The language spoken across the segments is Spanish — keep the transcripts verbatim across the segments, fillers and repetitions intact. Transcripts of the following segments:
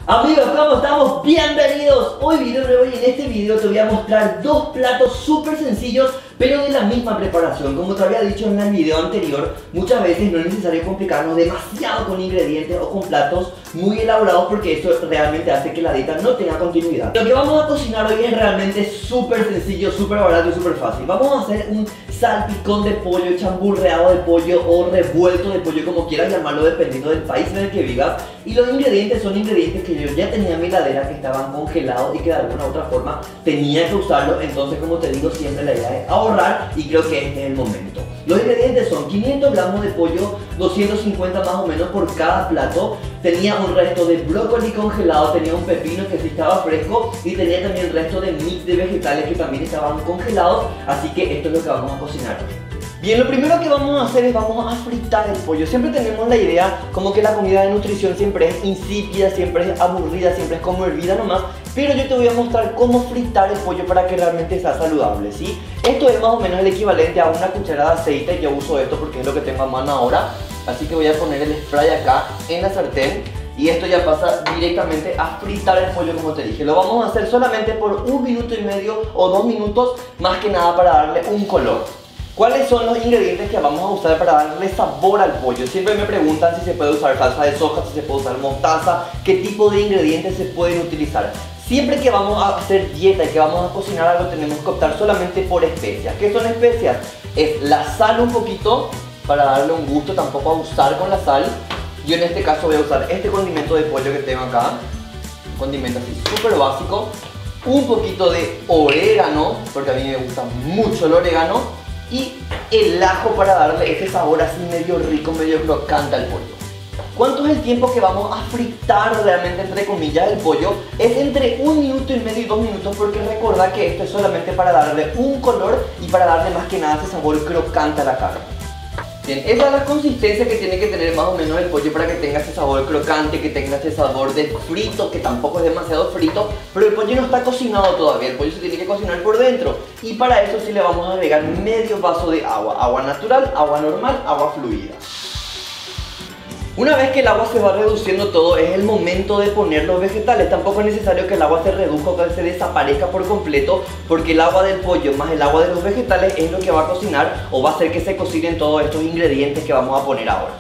Amigos, ¿cómo estamos? Bienvenidos. Hoy video nuevo y en este video te voy a mostrar dos platos súper sencillos pero de la misma preparación. Como te había dicho en el video anterior, muchas veces no es necesario complicarnos demasiado con ingredientes o con platos muy elaborados, porque eso realmente hace que la dieta no tenga continuidad. Lo que vamos a cocinar hoy es realmente súper sencillo, súper barato y súper fácil. Vamos a hacer un salpicón de pollo, champurreado de pollo o revuelto de pollo, como quieras llamarlo, dependiendo del país en el que vivas. Y los ingredientes son ingredientes que yo ya tenía en mi heladera, que estaban congelados y que de alguna u otra forma tenía que usarlo. Entonces, como te digo, siempre la idea es ahorrar y creo que este es el momento. Los ingredientes son quinientos gramos de pollo, doscientos cincuenta más o menos por cada plato. Tenía un resto de brócoli congelado, tenía un pepino que sí estaba fresco y tenía también el resto de mix de vegetales que también estaban congelados. Así que esto es lo que vamos a cocinar hoy. Bien, lo primero que vamos a hacer es vamos a fritar el pollo. Siempre tenemos la idea como que la comida de nutrición siempre es insípida, siempre es aburrida, siempre es como hervida nomás. Pero yo te voy a mostrar cómo fritar el pollo para que realmente sea saludable, ¿sí? Esto es más o menos el equivalente a una cucharada de aceite. Yo uso esto porque es lo que tengo a mano ahora. Así que voy a poner el spray acá en la sartén. Y esto ya pasa directamente a fritar el pollo, como te dije. Lo vamos a hacer solamente por un minuto y medio o dos minutos, más que nada para darle un color. ¿Cuáles son los ingredientes que vamos a usar para darle sabor al pollo? Siempre me preguntan si se puede usar salsa de soja, si se puede usar mostaza, qué tipo de ingredientes se pueden utilizar. Siempre que vamos a hacer dieta y que vamos a cocinar algo, tenemos que optar solamente por especias. ¿Qué son especias? Es la sal un poquito, para darle un gusto, tampoco abusar con la sal. Yo en este caso voy a usar este condimento de pollo que tengo acá, un condimento así súper básico. Un poquito de orégano, porque a mí me gusta mucho el orégano. Y el ajo para darle ese sabor así medio rico, medio crocante al pollo. ¿Cuánto es el tiempo que vamos a fritar realmente, entre comillas, el pollo? Es entre un minuto y medio y dos minutos, porque recordad que esto es solamente para darle un color y para darle más que nada ese sabor crocante a la carne. Bien, esa es la consistencia que tiene que tener más o menos el pollo para que tenga ese sabor crocante, que tenga ese sabor de frito, que tampoco es demasiado frito, pero el pollo no está cocinado todavía, el pollo se tiene que cocinar por dentro. Y para eso sí le vamos a agregar medio vaso de agua, agua natural, agua normal, agua fluida. Una vez que el agua se va reduciendo todo, es el momento de poner los vegetales. Tampoco es necesario que el agua se reduzca o que se desaparezca por completo, porque el agua del pollo más el agua de los vegetales es lo que va a cocinar o va a hacer que se cocinen todos estos ingredientes que vamos a poner ahora.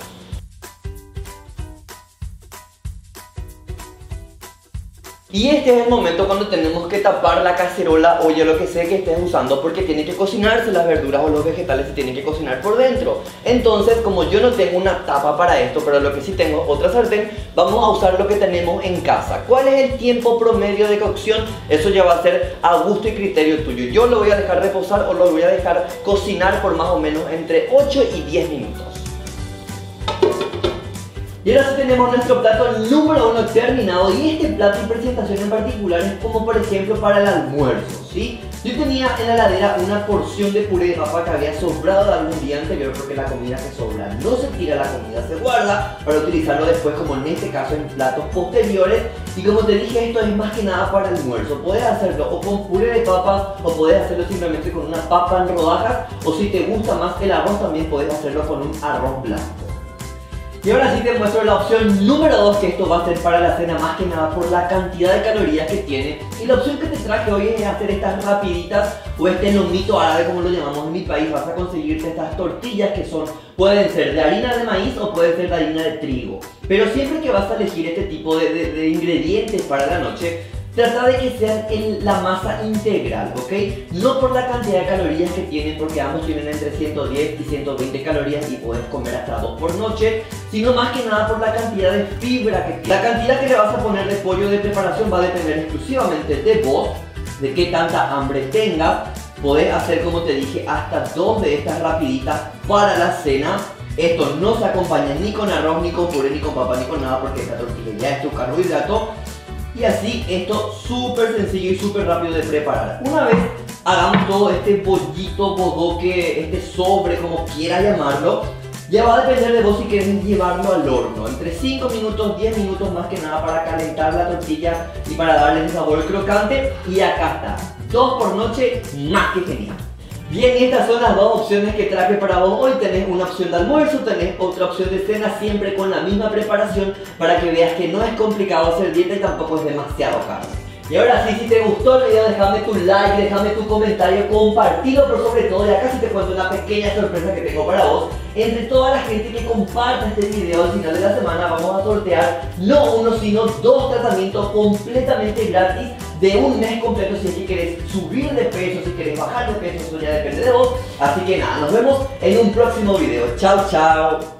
Y este es el momento cuando tenemos que tapar la cacerola o ya lo que sea que estés usando, porque tiene que cocinarse las verduras o los vegetales, se tienen que cocinar por dentro. Entonces, como yo no tengo una tapa para esto, pero lo que sí tengo otra sartén, vamos a usar lo que tenemos en casa. ¿Cuál es el tiempo promedio de cocción? Eso ya va a ser a gusto y criterio tuyo. Yo lo voy a dejar reposar o lo voy a dejar cocinar por más o menos entre ocho y diez minutos. Y ahora sí tenemos nuestro plato número uno terminado, y este plato y presentación en particular es como por ejemplo para el almuerzo, ¿sí? Yo tenía en la heladera una porción de puré de papa que había sobrado de algún día anterior, porque la comida que sobra no se tira, la comida se guarda para utilizarlo después, como en este caso en platos posteriores. Y como te dije, esto es más que nada para almuerzo. Podés hacerlo o con puré de papas o podés hacerlo simplemente con una papa en rodajas, o si te gusta más el arroz también podés hacerlo con un arroz blanco. Y ahora sí te muestro la opción número dos, que esto va a ser para la cena, más que nada por la cantidad de calorías que tiene. Y la opción que te traje hoy es hacer estas rapiditas o este lomito árabe, como lo llamamos en mi país. Vas a conseguirte estas tortillas que son, pueden ser de harina de maíz o pueden ser de harina de trigo. Pero siempre que vas a elegir este tipo de, de, de ingredientes para la noche, trata de que sean en la masa integral, ¿ok? No por la cantidad de calorías que tienen, porque ambos tienen entre ciento diez y ciento veinte calorías y puedes comer hasta dos por noche, sino más que nada por la cantidad de fibra que tiene. La cantidad que le vas a poner de pollo de preparación va a depender exclusivamente de vos, de qué tanta hambre tengas. Podés hacer, como te dije, hasta dos de estas rapiditas para la cena. Esto no se acompaña ni con arroz, ni con puré, ni con papa, ni con nada, porque esta tortilla ya es tu carbohidrato. Y así, esto súper sencillo y súper rápido de preparar. Una vez hagamos todo este bollito, bodoque, este sobre, como quieras llamarlo, ya va a depender de vos si querés llevarlo al horno. Entre cinco minutos, diez minutos más que nada para calentar la tortilla y para darle ese sabor crocante. Y acá está, dos por noche, más que genial. Bien, estas son las dos opciones que traje para vos. Hoy tenés una opción de almuerzo, tenés otra opción de cena, siempre con la misma preparación, para que veas que no es complicado hacer dieta y tampoco es demasiado caro. Y ahora sí, si te gustó el video, déjame tu like, déjame tu comentario, compartilo, pero sobre todo, y acá sí te cuento una pequeña sorpresa que tengo para vos. Entre toda la gente que comparta este video al final de la semana, vamos a sortear no uno, sino dos tratamientos completamente gratis de un mes completo, si es que querés subir de peso, si querés bajar de peso, eso ya depende de vos. Así que nada, nos vemos en un próximo video. Chao, chao.